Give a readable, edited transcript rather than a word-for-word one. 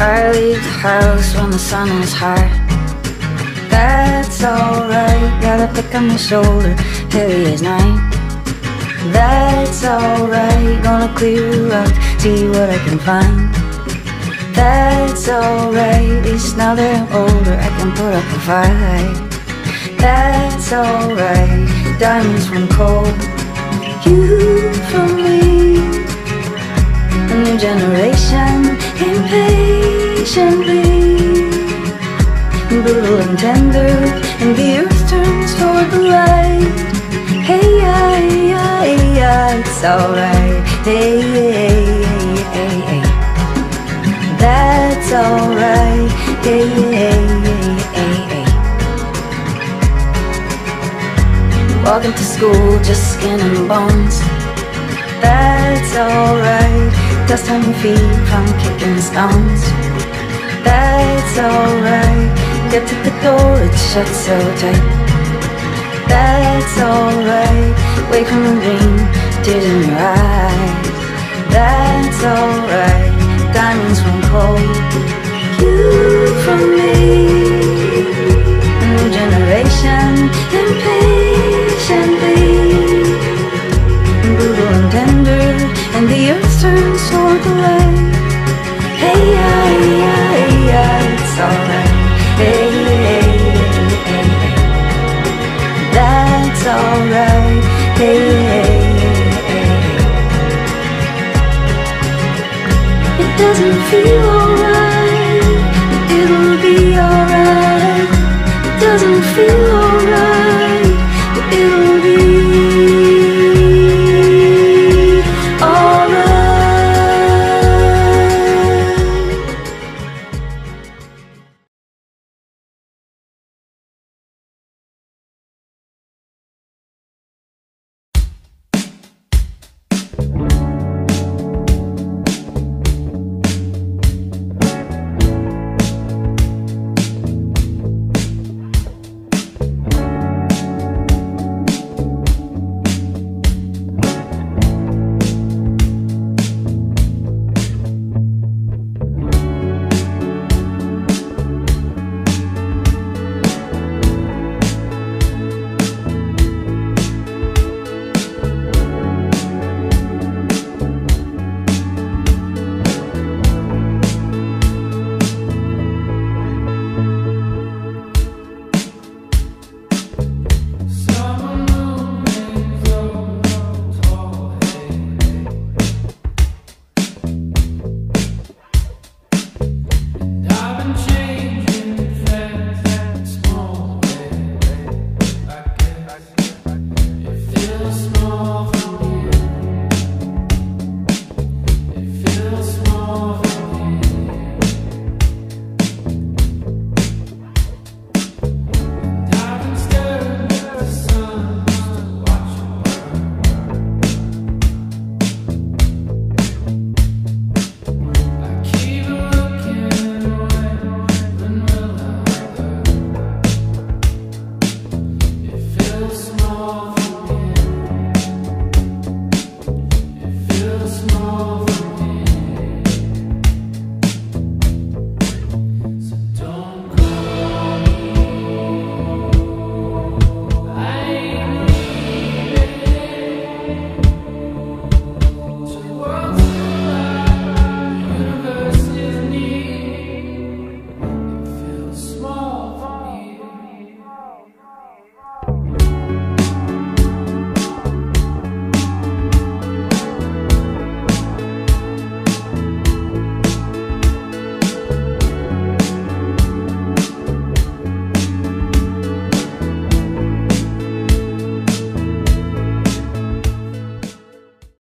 I leave the house when the sun is high. That's alright, got a pick on my shoulder, heavy as night. That's alright, gonna clear the road, see what I can find. That's alright, at least now that I'm older I can put up a fight. That's alright, diamonds from coal, you from me. A new generation, impatiently brutal and tender, and the earth turns toward the light. Hey, it's alright. Hey, that's alright. Hey. Walking to school, just skin and bones. That's alright. Dust on your feet from kicking stones. That's alright. Get to the door, it's shut so tight. That's alright. Wake from a dream, tears in your eyes. That's alright. Diamonds from coal, you from me. A new generation, impatiently brutal and tender, and the earth turns toward the light. Hey, it's alright. Hey, that's alright. Hey, it doesn't feel alright, but it'll be alright. It doesn't feel